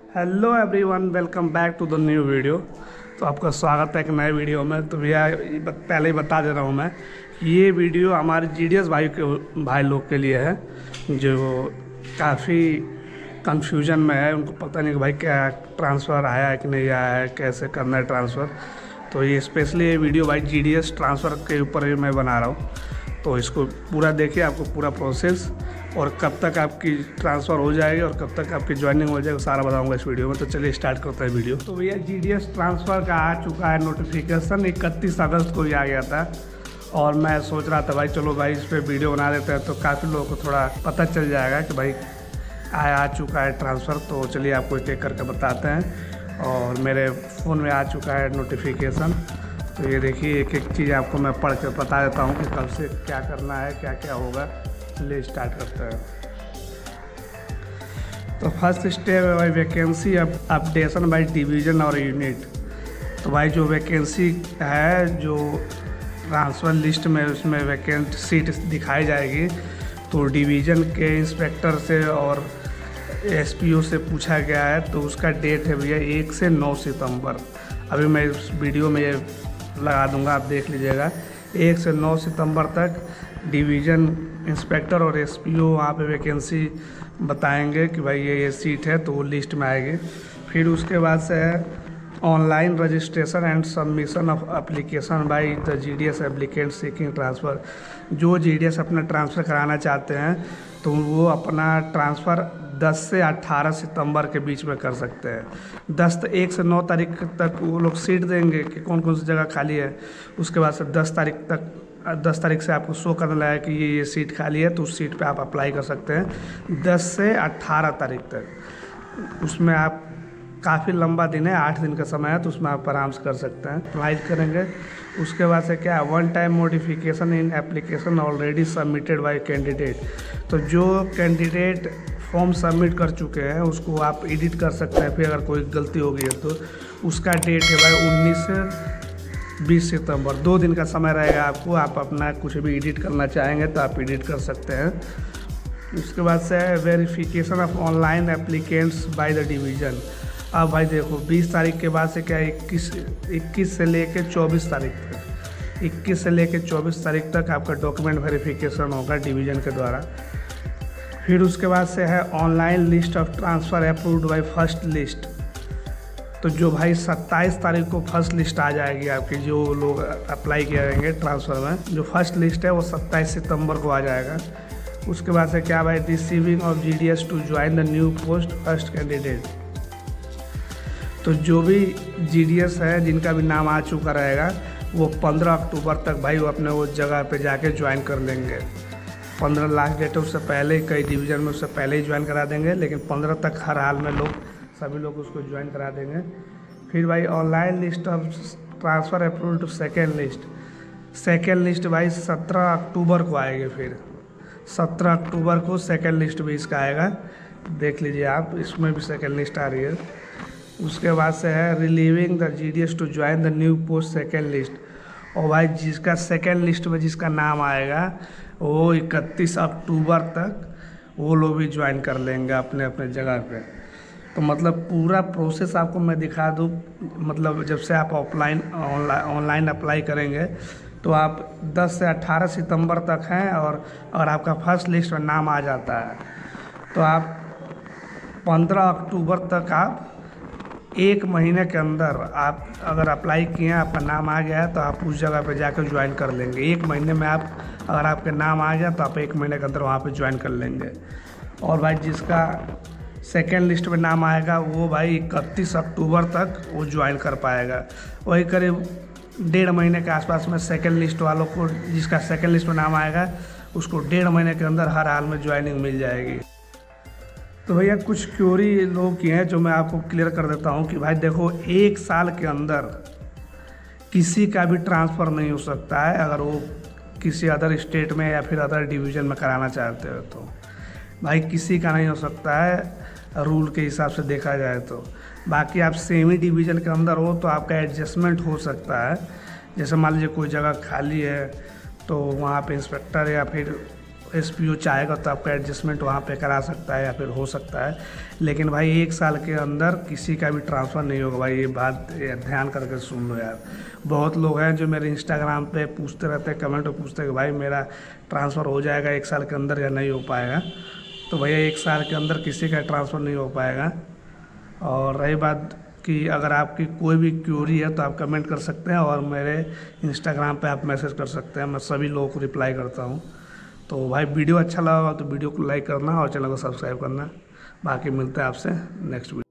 Hello everyone, welcome back to the new video. तो आपका स्वागत है एक नए वीडियो में। तो भैया पहले ही बता दे रहा हूँ मैं कि ये वीडियो हमारे जीडीएस भाई लोग के लिए है जो काफ़ी कंफ्यूजन में है। उनको पता नहीं कि भाई क्या ट्रांसफ़र आया है कि नहीं आया है, कैसे करना है ट्रांसफ़र। तो ये स्पेशली ये वीडियो भाई जीडीएस ट्रांसफ़र के ऊपर ही मैं बना रहा हूँ। तो इसको पूरा देखिए, आपको पूरा प्रोसेस और कब तक आपकी ट्रांसफ़र हो जाएगी और कब तक आपकी ज्वाइनिंग हो जाएगी सारा बताऊंगा इस वीडियो में। तो चलिए स्टार्ट करते हैं वीडियो। तो भैया जीडीएस ट्रांसफ़र का आ चुका है नोटिफिकेशन, 31 अगस्त को ही आ गया था। और मैं सोच रहा था भाई चलो भाई इस पर वीडियो बना देते हैं तो काफ़ी लोगों को थोड़ा पता चल जाएगा कि भाई आ चुका है ट्रांसफ़र। तो चलिए आपको एक एक करके बताते हैं। और मेरे फ़ोन में आ चुका है नोटिफिकेशन। तो ये देखिए एक एक चीज़ आपको मैं पढ़ के बता देता हूँ कि कब से क्या करना है, क्या क्या होगा। चलिए स्टार्ट करते हैं। तो फर्स्ट स्टेप है भाई वैकेंसी अपडेशन बाई डिवीज़न और यूनिट। तो भाई जो वैकेंसी है, जो ट्रांसफ़र लिस्ट में उसमें वैकेंट सीट दिखाई जाएगी, तो डिवीज़न के इंस्पेक्टर से और एसपीओ से पूछा गया है। तो उसका डेट है भैया 1 से 9 सितंबर। अभी मैं इस वीडियो में ये लगा दूंगा, आप देख लीजिएगा। 1 से 9 सितंबर तक डिवीज़न इंस्पेक्टर और एसपीओ वहाँ पे वैकेंसी बताएंगे कि भाई ये सीट है, तो वो लिस्ट में आएगी। फिर उसके बाद से है online registration and submission of application by the GDS applicant seeking transfer. जो जीडीएस अपना ट्रांसफ़र कराना चाहते हैं तो वो अपना ट्रांसफ़र 10 से 18 सितंबर के बीच में कर सकते हैं। 1 से 9 तारीख तक वो लोग सीट देंगे कि कौन कौन सी जगह खाली है। उसके बाद से 10 तारीख से आपको शो करने लगा कि ये सीट खाली है, तो उस सीट पे आप अप्लाई कर सकते हैं 10 से 18 तारीख तक। उसमें आप काफ़ी लंबा दिन है, 8 दिन का समय है, तो उसमें आप आराम से कर सकते हैं, अप्लाई करेंगे। उसके बाद से क्या है, 1 time modification in application already submitted by candidate. तो जो कैंडिडेट फॉर्म सबमिट कर चुके हैं उसको आप एडिट कर सकते हैं। फिर अगर कोई गलती हो गई है तो उसका डेट है भाई 19 से 20 सितंबर। 2 दिन का समय रहेगा आपको। आप अपना कुछ भी एडिट करना चाहेंगे तो आप एडिट कर सकते हैं। उसके बाद से है verification of online applicants by the division. अब भाई देखो 20 तारीख के बाद से क्या 21 से लेके 24 तारीख तक 21 से लेके 24 तारीख तक आपका डॉक्यूमेंट वेरिफिकेशन होगा डिवीज़न के द्वारा। फिर उसके बाद से है online list of transfer approved by first list. तो जो भाई 27 तारीख को फर्स्ट लिस्ट आ जाएगी आपकी, जो लोग अप्लाई करेंगे ट्रांसफ़र में, जो फर्स्ट लिस्ट है वो 27 सितंबर को आ जाएगा। उसके बाद से क्या भाई receiving of GDS to join the new post first candidate. तो जो भी जीडीएस है जिनका भी नाम आ चुका रहेगा वो 15 अक्टूबर तक भाई वो अपने वो जगह पे जाके ज्वाइन कर लेंगे। 15 लास्ट डेट है, उससे पहले कई डिवीज़न में उससे पहले ही ज्वाइन करा देंगे, लेकिन 15 तक हर हाल में सभी लोग उसको ज्वाइन करा देंगे। फिर भाई online list of transfer approved to second list भाई 17 अक्टूबर को आएगी। फिर 17 अक्टूबर को सेकेंड लिस्ट भी इसका आएगा, देख लीजिए आप, इसमें भी सेकेंड लिस्ट आ रही है। उसके बाद से है relieving the GDS to join the new post second list. और भाई जिसका सेकेंड लिस्ट में जिसका नाम आएगा वो 31 अक्टूबर तक वो लोग भी ज्वाइन कर लेंगे अपने अपने जगह पे। तो मतलब पूरा प्रोसेस आपको मैं दिखा दूँ। मतलब जब से आप ऑनलाइन अप्लाई करेंगे तो आप 10 से 18 सितंबर तक हैं, और अगर आपका फर्स्ट लिस्ट में नाम आ जाता है तो आप 15 अक्टूबर तक आप 1 महीने के अंदर आप अगर अप्लाई किए हैं, आपका नाम आ गया है, तो आप उस जगह पे जाकर ज्वाइन कर लेंगे। 1 महीने में आप अगर आपके नाम आ गया तो आप 1 महीने के अंदर वहाँ पे ज्वाइन कर लेंगे। और भाई जिसका सेकेंड लिस्ट में नाम आएगा वो भाई 31 अक्टूबर तक वो ज्वाइन कर पाएगा। वही करीब 1.5 महीने के आसपास में सेकेंड लिस्ट वालों को, जिसका सेकेंड लिस्ट में नाम आएगा उसको 1.5 महीने के अंदर हर हाल में ज्वाइनिंग मिल जाएगी। तो भैया कुछ क्यूरी लोग की हैं जो मैं आपको क्लियर कर देता हूं कि भाई देखो 1 साल के अंदर किसी का भी ट्रांसफ़र नहीं हो सकता है अगर वो किसी अदर स्टेट में या फिर अदर डिवीज़न में कराना चाहते हो। तो भाई किसी का नहीं हो सकता है रूल के हिसाब से देखा जाए तो। बाकी आप सेमी डिवीज़न के अंदर हो तो आपका एडजस्टमेंट हो सकता है। जैसे मान लीजिए कोई जगह खाली है तो वहाँ पे इंस्पेक्टर या फिर SPO चाहेगा तो आपका एडजस्टमेंट वहाँ पे करा सकता है या फिर हो सकता है। लेकिन भाई 1 साल के अंदर किसी का भी ट्रांसफ़र नहीं होगा भाई, ये बात ध्यान करके सुन लो यार। बहुत लोग हैं जो मेरे इंस्टाग्राम पे पूछते रहते हैं, कमेंट में पूछते हैं कि भाई मेरा ट्रांसफ़र हो जाएगा 1 साल के अंदर या नहीं हो पाएगा। तो भैया 1 साल के अंदर किसी का ट्रांसफ़र नहीं हो पाएगा। और रही बात कि अगर आपकी कोई भी क्यूरी है तो आप कमेंट कर सकते हैं और मेरे इंस्टाग्राम पे आप मैसेज कर सकते हैं, मैं सभी लोगों को रिप्लाई करता हूँ। तो भाई वीडियो अच्छा लगा तो वीडियो को लाइक करना और चैनल को सब्सक्राइब करना। बाकी मिलते हैं आपसे नेक्स्ट वीडियो।